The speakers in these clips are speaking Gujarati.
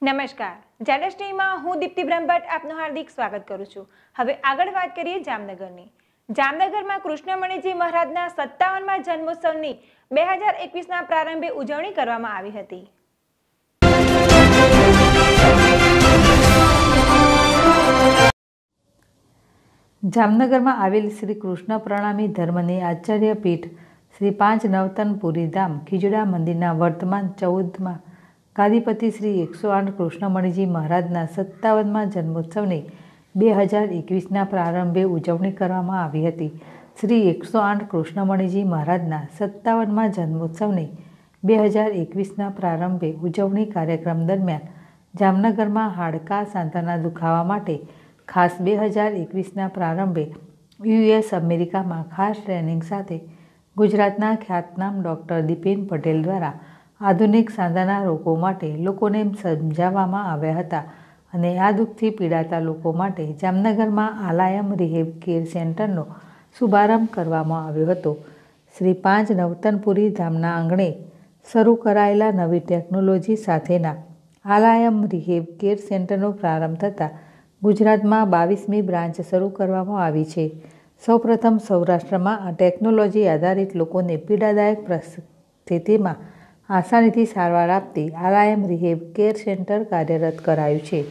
નમસ્કાર, જેડેશ ટીવીમાં હું દીપ્તિ બ્રહ્મભટ્ટ આપનું હાર્દિક સ્વાગત કરું છું। હવે આગળ વાત કરીએ જામનગરની। જામનગરમાં કૃષ્ણમણિજી મહારાજના 57મા જન્મોત્સવની 2021ના પ્રારંભે ઉજવણી કરવામાં આવી હતી। જામનગરમાં આવેલ શ્રી કૃષ્ણ પ્રણામી ધર્મની આચાર્ય પીઠ શ્રી 5 નવતનપુરી ધામ ખીજડા મંદિરના વર્તમાન 14મા ગાદીપતિ શ્રી 108 કૃષ્ણમણિજી મહારાજના 57મા જન્મોત્સવની 2021ના પ્રારંભે ઉજવણી કરવામાં આવી હતી। શ્રી 108 કૃષ્ણમણિજી મહારાજના 57મા જન્મોત્સવની 2021ના પ્રારંભે ઉજવણી કાર્યક્રમ દરમિયાન જામનગરમાં હાડકા સાંધાના દુખાવા માટે ખાસ 2021ના પ્રારંભે યુએસ અમેરિકામાં ખાસ ટ્રેનિંગ સાથે ગુજરાતના ખ્યાતનામ ડૉક્ટર દીપેન પટેલ દ્વારા આધુનિક સાંધાના રોગો માટે લોકોને સમજાવવામાં આવ્યા હતા અને આ દુઃખથી પીડાતા લોકો માટે જામનગરમાં આલાયમ રિહેબ કેર સેન્ટરનો શુભારંભ કરવામાં આવ્યો હતો। શ્રી 5 નવતનપુરી ધામના આંગણે શરૂ કરાયેલા નવી ટેકનોલોજી સાથેના આલાયમ રિહેબ કેર સેન્ટરનો પ્રારંભ થતાં ગુજરાતમાં 22મી બ્રાન્ચ શરૂ કરવામાં આવી છે। સૌપ્રથમ સૌરાષ્ટ્રમાં આ ટેકનોલોજી આધારિત લોકોને પીડાદાયક પરિસ્થિતિમાં આસાનીથી સારવાર આપતી આલાયમ રિહેબ કેર સેન્ટર કાર્યરત કરાયું છે।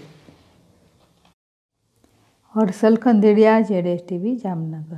હર્ષલ ખંદેડિયા, જેડેશ ટીવી, જામનગર।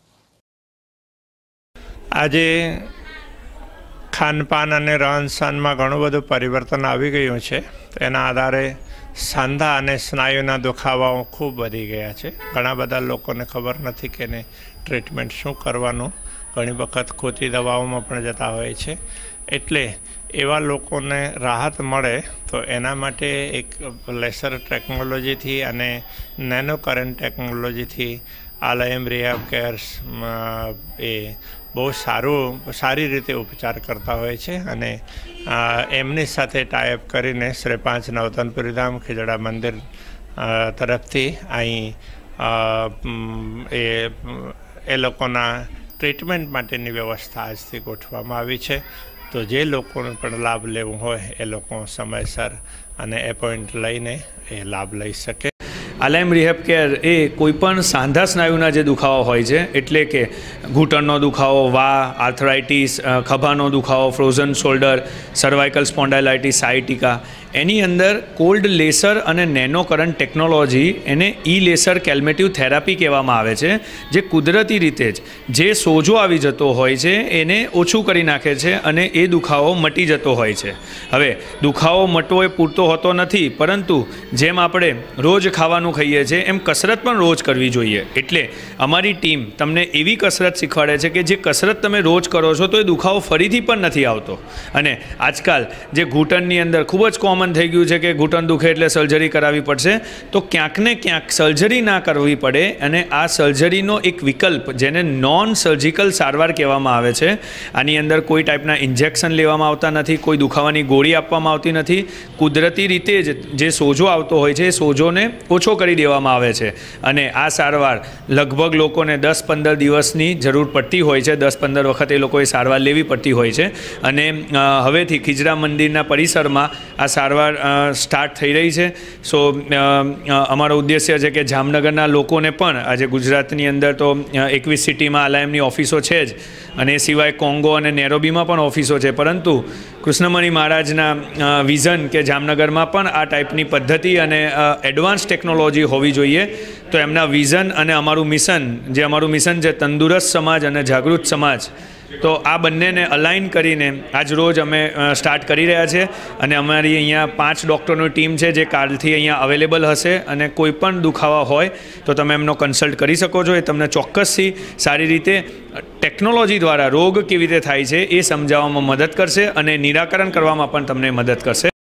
આજે ખાનપાન અને રહન સહનમાં ઘણું બધું પરિવર્તન આવી ગયું છે। તેના આધારે સાંધા અને સ્નાયુના દુખાવાઓ ખૂબ વધી ગયા છે। ઘણા બધા લોકોને ખબર નથી કે એને ટ્રીટમેન્ટ શું કરવાનું, ઘણી વખત ખોટી દવાઓમાં પણ જતા હોય છે। એટલે એવા લોકોને રાહત મળે તો એના માટે એક લેસર ટેકનોલોજીથી અને નેનો કરંટ ટેકનોલોજીથી આલાયમ રિહેબ કેર્સ એ બહુ સારી રીતે ઉપચાર કરતા હોય છે અને એમની સાથે ટાઈઅપ કરીને શ્રી 5 નવતનપુરી ધામ ખીજડા મંદિર તરફથી અહીં એ લોકોના ટ્રીટમેન્ટ માટેની વ્યવસ્થા આજથી ગોઠવવામાં આવી છે। તો જે લોકોને પણ લાભ લેવો હોય એ લોકો સમયસર અને એપોઇન્ટ લઈને એ લાભ લઈ શકે। આલાયમ રિહેબ કેર એ કોઈપણ સાંધા સ્નાયુના જે દુખાવો હોય છે, એટલે કે ઘૂંટણનો દુખાવો, આર્થરાઇટિસ, ખભાનો દુખાવો, frozen shoulder, cervical spondylitis, sciatica, એની અંદર કોલ્ડ લેસર અને નેનો કરંટ ટેકનોલોજી, એને લેસર કેલ્મેટિવ થેરાપી કહેવામાં આવે છે, જે કુદરતી રીતે જ જે સોજો આવી જતો હોય છે એને ઓછું કરી નાખે છે અને એ દુખાવો મટી જતો હોય છે। હવે દુખાવો મટવો એ પૂરતો હોતો નથી, પરંતુ જેમ આપણે રોજ ખાવાનું ખાઈએ છીએ એમ કસરત પણ રોજ કરવી જોઈએ। એટલે અમારી ટીમ તમને એવી કસરત શીખવાડે છે કે જે કસરત તમે રોજ કરો છો તો એ દુખાવો ફરીથી પણ નથી આવતો। અને આજકાલ જે ઘૂંટણની અંદર ખૂબ જ કોમન થઈ ગયું છે કે ઘૂંટણ દુખે એટલે સર્જરી કરાવવી પડશે, તો ક્યાંક ને ક્યાંક સર્જરી ના કરવી પડે અને આ સર્જરીનો એક વિકલ્પ, જેને નોન સર્જિકલ સારવાર કહેવામાં આવે છે, આની અંદર કોઈ ટાઈપના ઇન્જેક્શન લેવામાં આવતા નથી, કોઈ દુખાવાની ગોળી આપવામાં આવતી નથી, કુદરતી રીતે જ જે સોજો આવતો હોય છે એ સોજોને ઓછો કરી દેવામાં આવે છે। અને આ સારવાર લગભગ લોકોને 10-15 દિવસની જરૂર પડતી હોય છે, 10-15 વખત એ લોકોએ સારવાર લેવી પડતી હોય છે। અને હવેથી ખીજડા મંદિરના પરિસરમાં આ સારવાર સ્ટાર્ટ થઈ રહી છે। સો અમારો ઉદ્દેશ્ય છે કે જામનગરના લોકોને પણ, આજે ગુજરાતની અંદર તો 21 સિટીમાં આલાયમની ઓફિસો છે જ, અને એ સિવાય કોંગો અને નેરોબીમાં પણ ઓફિસો છે, પરંતુ કૃષ્ણમણિ મહારાજના વિઝન કે જામનગરમાં પણ આ ટાઈપની પદ્ધતિ અને એડવાન્સ ટેકનોલોજી હોવી જોઈએ, તો એમના વિઝન અને અમારું મિશન છે તંદુરસ્ત સમાજ અને જાગૃત સમાજ, તો આ બંનેને અલાઇન કરીને આજ રોજ અમે સ્ટાર્ટ કરી રહ્યા છે। અને અમારી અહીંયા 5 ડૉક્ટરોની ટીમ છે જે કાલથી અહીંયા અવેલેબલ હશે, અને કોઈ પણ દુખાવા હોય તો તમે એમનો કન્સલ્ટ કરી શકો છો। એ તમને ચોક્કસથી સારી રીતે ટેકનોલોજી દ્વારા રોગ કેવી રીતે થાય છે એ સમજાવવામાં મદદ કરશે અને નિરાકરણ કરવામાં પણ તમને મદદ કરશે।